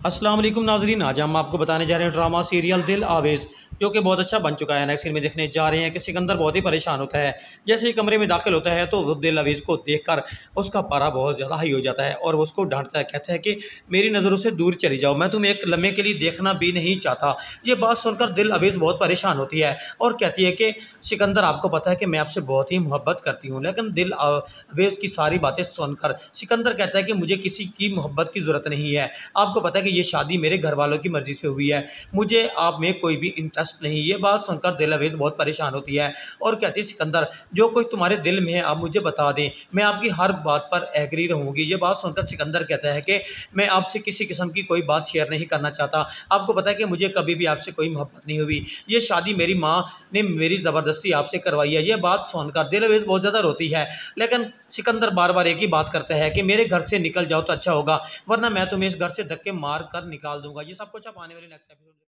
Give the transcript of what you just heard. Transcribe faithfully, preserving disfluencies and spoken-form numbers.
अस्सलाम वालेकुम नाजरीन, आज हम आपको बताने जा रहे हैं ड्रामा सीरियल दिल आवेज़, जो कि बहुत अच्छा बन चुका है। नेक्स्ट सीन में देखने जा रहे हैं कि सिकंदर बहुत ही परेशान होता है। जैसे ही कमरे में दाखिल होता है तो वो दिल अवीज़ को देखकर उसका पारा बहुत ज़्यादा हाई हो जाता है और वो उसको डांटता है, कहता है कि मेरी नज़रों से दूर चली जाओ, मैं तुम्हें एक लम्हे के लिए देखना भी नहीं चाहता। ये बात सुनकर दिल अवीज़ बहुत परेशान होती है और कहती है कि सिकंदर, आपको पता है कि मैं आपसे बहुत ही मोहब्बत करती हूँ। लेकिन दिल अवेज़ की सारी बातें सुनकर सिकंदर कहता है कि मुझे किसी की मोहब्बत की ज़रूरत नहीं है। आपको पता है कि ये शादी मेरे घर वालों की मर्ज़ी से हुई है, मुझे आप में कोई भी इंटरेस्ट नहीं। ये बात सुनकर दिल अवेज़ बहुत परेशान होती है और कहती है, सिकंदर, जो कुछ तुम्हारे दिल में है आप मुझे बता दें, मैं आपकी हर बात पर एग्री रहूँगी। ये बात सुनकर सिकंदर कहता है कि मैं आपसे किसी किस्म की कोई बात शेयर नहीं करना चाहता। आपको पता है कि मुझे कभी भी आपसे कोई मोहब्बत नहीं हुई। ये शादी मेरी माँ ने मेरी ज़बरदस्ती आपसे करवाई है। ये बात सुनकर दिल अवेज़ बहुत ज़्यादा रोती है, लेकिन सिकंदर बार-बार एक ही बात करता है कि मेरे घर से निकल जाओ तो अच्छा होगा, वरना मैं तुम्हें इस घर से धक्के मार कर निकाल दूँगा। ये सब कुछ आप आने वाले नेक्स्ट एपिसोड